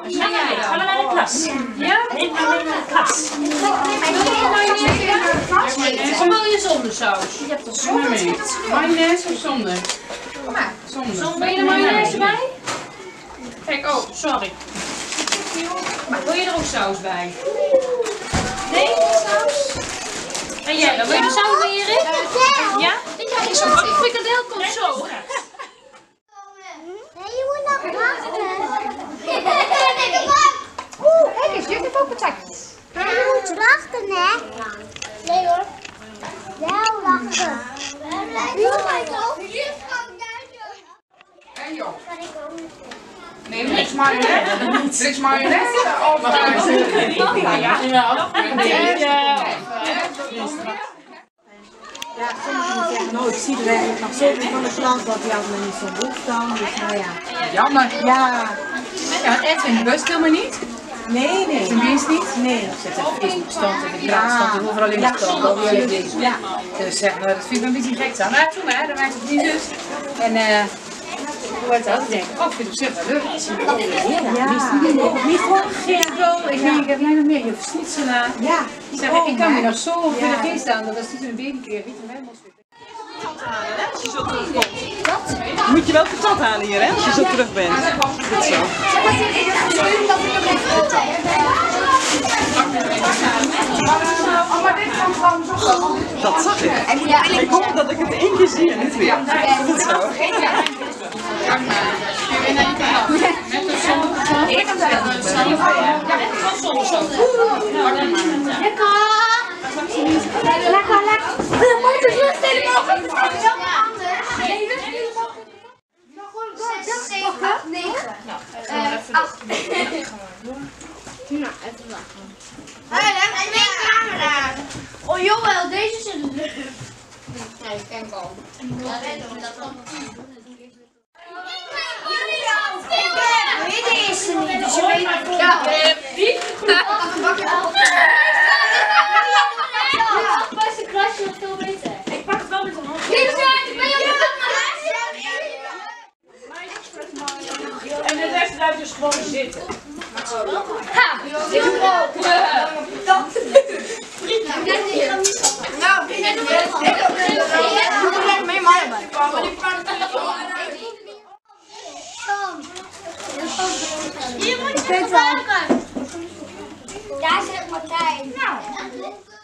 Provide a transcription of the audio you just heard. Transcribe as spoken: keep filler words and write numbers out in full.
Ga maar, ga maar naar de klas. Ja? Neem maar mee naar de klas. Of wil je zonder saus? Je hebt toch zonder mee? Mayonaise of zonder? Kom maar. Zonder. Ben je er mayonaise bij? Kijk, oh, sorry. Wil je er ook saus bij? Nee, saus. En jij dan? Wil je de saus bij Erik? Ja? Ja, is een frikandel komt zo. Nee, je moet nog wachten. Oeh, kijk eens, Jut heeft ook patatjes. Ja, je moet wachten, hè? Nee hoor. Wel wachten. Hé joh. Nee, niks mayonaise. Niks mayonaise. Of ja, Ja, sommigen zeggen, oh, ik zie er eigenlijk nog zoveel van de klas dat die hadden niet zo'n behoefte aan. Dus nou ja. jammer. Ja, Ja, Edwin bewust helemaal niet. nee, nee. Zijn dienst niet. Nee. Ik zet op Facebook stand en de krant stand er overal in de stand. Dat wil ik lezen. Ja. Dus zeg, nou, dat vind ik een beetje gek aan. Nou, toen hè, dan maakt het niet dus. En eh, hoe heet dat? Ik denk, oh, ik vind het op zich wel leuk. Ja. Ik heb niet gewoon gegeten. Ik denk, ik heb nog meer gefritselaar. Ja. Ik zeg, ik kan me nog zo op de geest staan. Dat was niet een babykeer. Niet van mij moest. Als je zo terugkomt. Moet je wel patat halen hier, hè? Als je zo terug bent. Goed zo. Dat zag ik. Ik hoop dat ik het één keer zie en niet weer. Goed zo. Lekker, lekker. De motor is nog helemaal Oh Joël, deze zit er. Nee, ik denk al. Dit is er niet, dus je weet het. Ja, wie? Pas een klasje nog veel beter. Ik pak het wel met een hand. En de rest blijft dus gewoon zitten. Ha! Zit hem op. Nou, ik heb er mee maar bij. Hier moet je gebruiken. Daar zit Martijn. Nou.